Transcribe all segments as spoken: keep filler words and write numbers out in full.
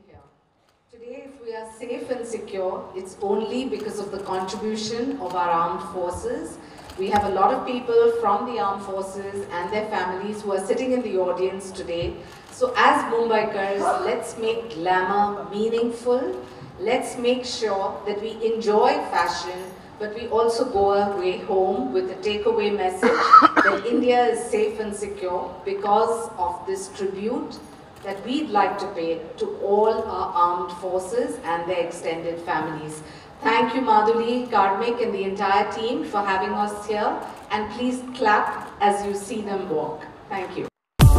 here. Today, if we are safe and secure, it's only because of the contribution of our armed forces. We have a lot of people from the armed forces and their families who are sitting in the audience today. So as Mumbaikars, let's make glamour meaningful. Let's make sure that we enjoy fashion, but we also go away home with a takeaway message that India is safe and secure because of this tribute that we'd like to pay to all our armed forces and their extended families. Thank you, Madhuli, Karmik, and the entire team for having us here. And please clap as you see them walk. Thank you.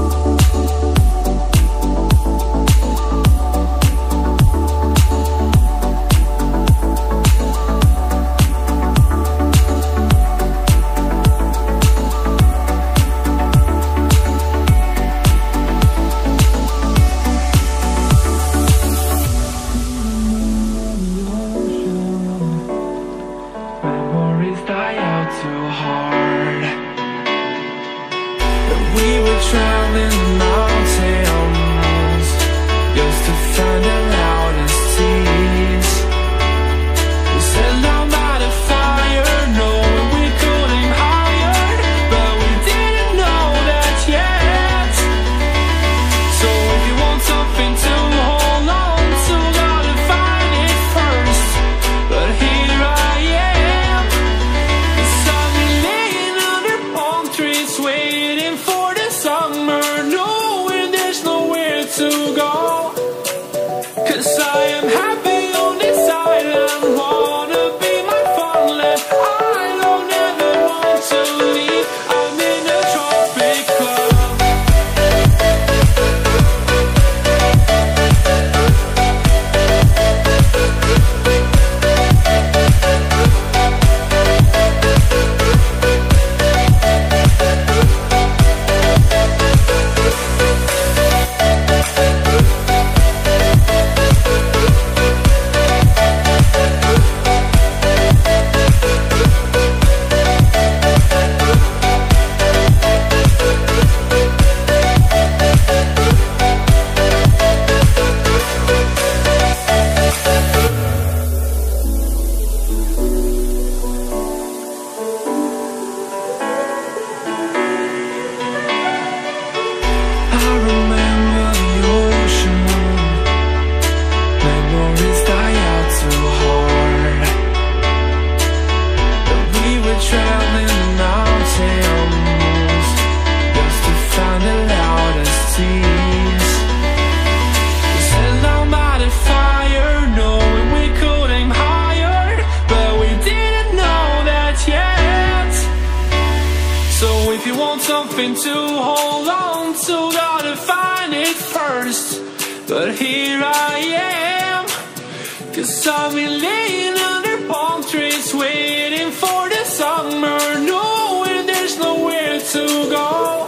Something to hold on to, gotta find it first. But here I am, 'cause I've been laying under palm trees, waiting for the summer, knowing there's nowhere to go.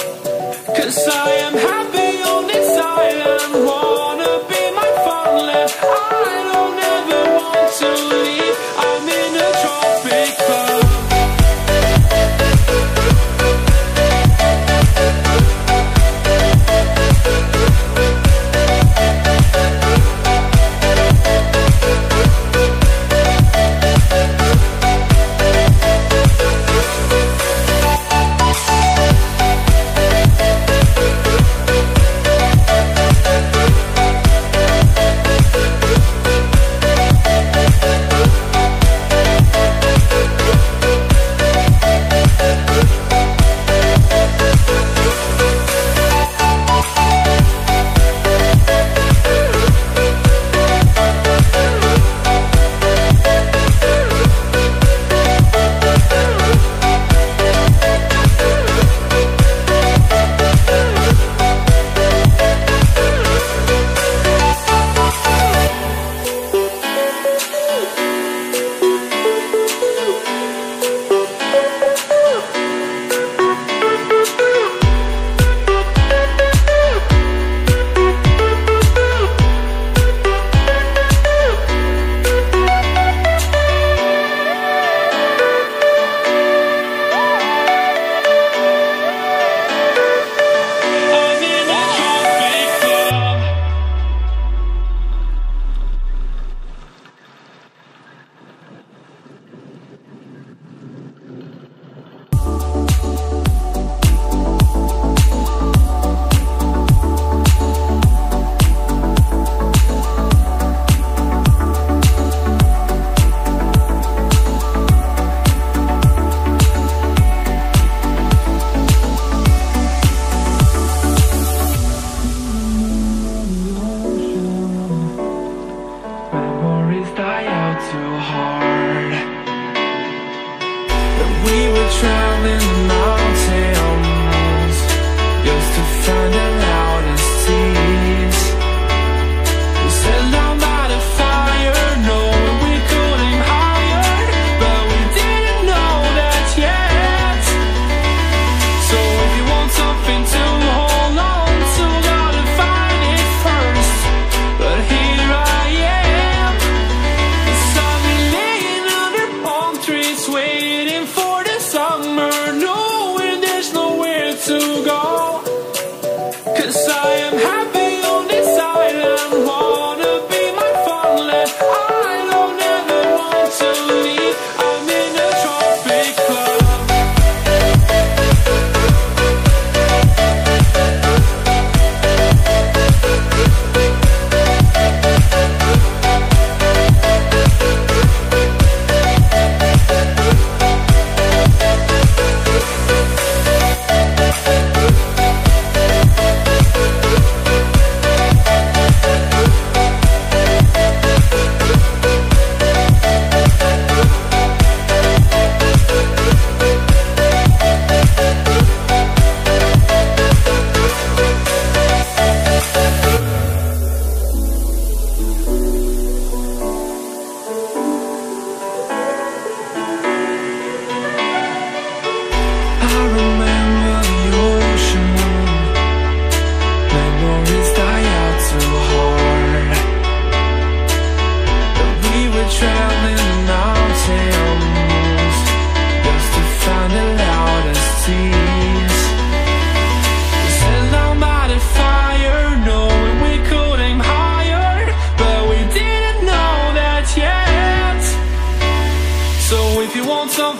'Cause I am happy on this island, wanna be my farmland. I don't ever want to leave, I'm in a tropic club.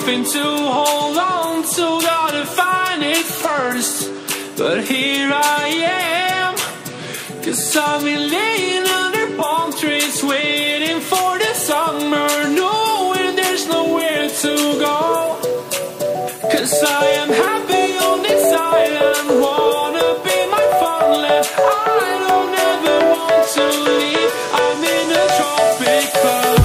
something to hold on to, gotta find it first. But here I am, 'cause I've been laying under palm trees, waiting for the summer, knowing there's nowhere to go. 'Cause I am happy on this island, wanna be my farmland. I don't ever want to leave, I'm in a tropic club.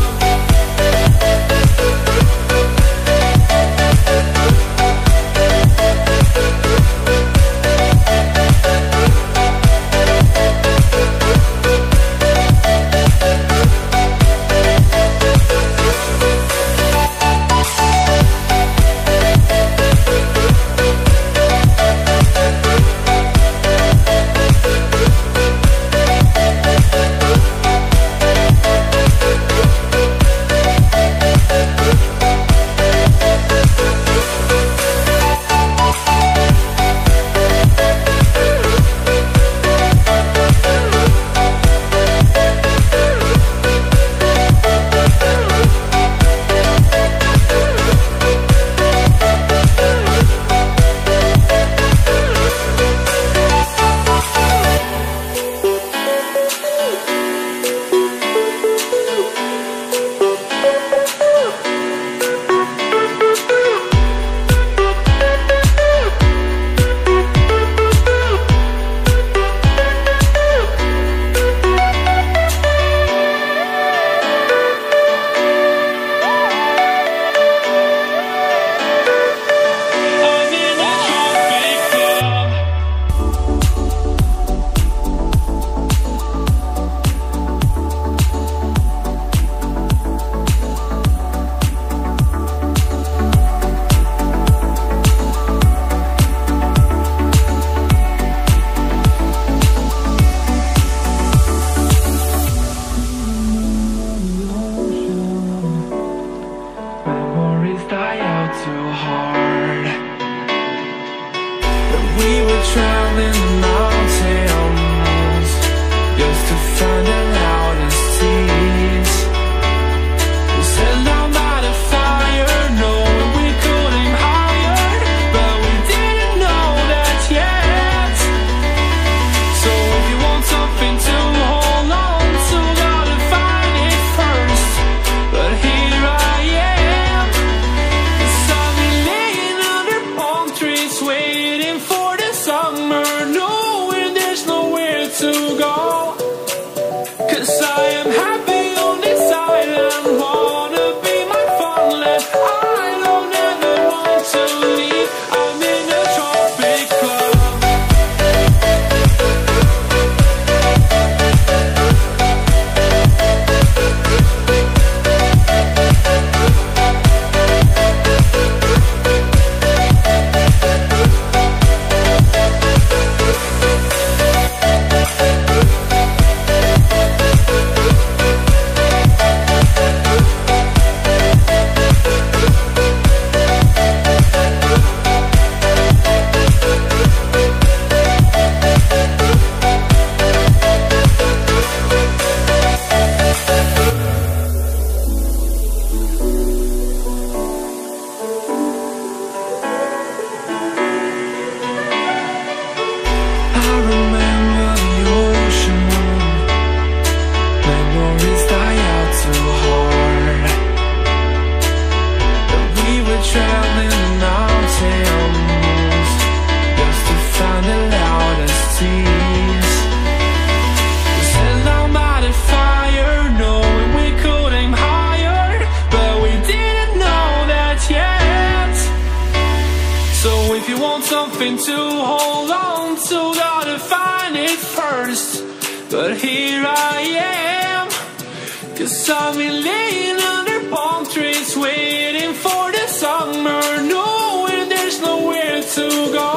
Something to hold on to, gotta find it first. But here I am, 'cause I've been laying under palm trees, waiting for the summer, knowing there's nowhere to go.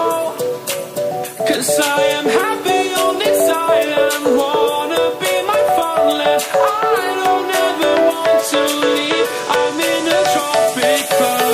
'Cause I am happy on this island, wanna be my farmland. I don't ever want to leave, I'm in a tropic club.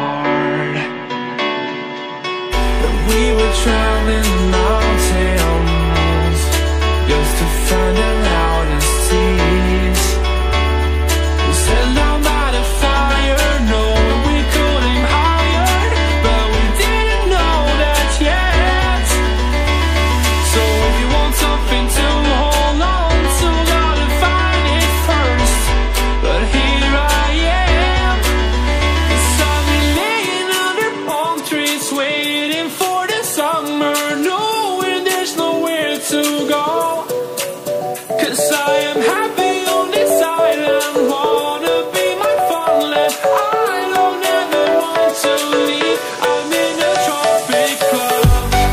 hard. And we were traveling mountains just to find the loudest tears. We set down by the fire, knowing we could aim higher, but we didn't know that yet. So if you want something to hold on to, gotta find it first. But here I am, 'cause I've been laying under palm trees, waiting for the summer, knowing there's nowhere to go. 'Cause I am happy on this island, wanna be my farmland. I don't ever want to leave, I'm in a tropic club.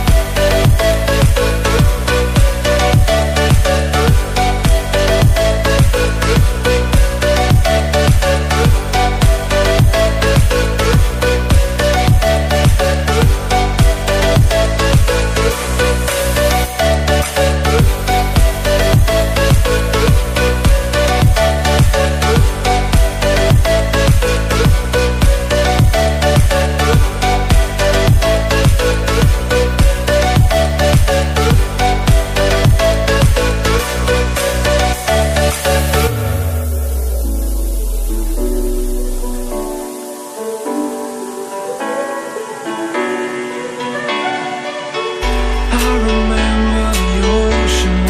I remember the ocean,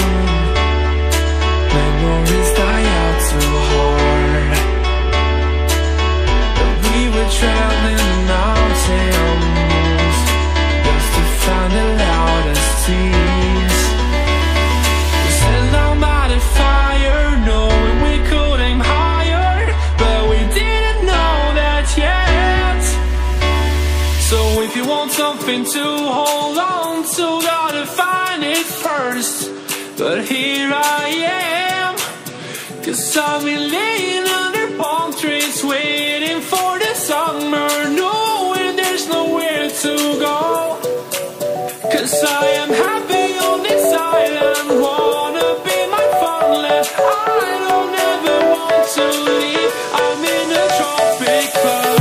memories die out too hard. And we were traveling mountains just to find the loudest tears. We sat down by the fire, knowing we could aim higher, but we didn't know that yet. So if you want something to hold on to, gotta find it first. But here I am, 'cause I've been laying under palm trees, waiting for the summer, knowing there's nowhere to go. 'Cause I am happy on this island, wanna be my farmland. I don't ever want to leave, I'm in a tropic club.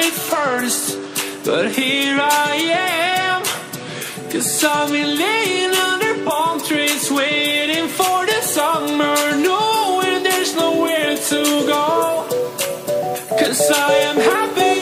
it first, but here I am. 'Cause I've been laying under palm trees, waiting for the summer, knowing there's nowhere to go. 'Cause I am happy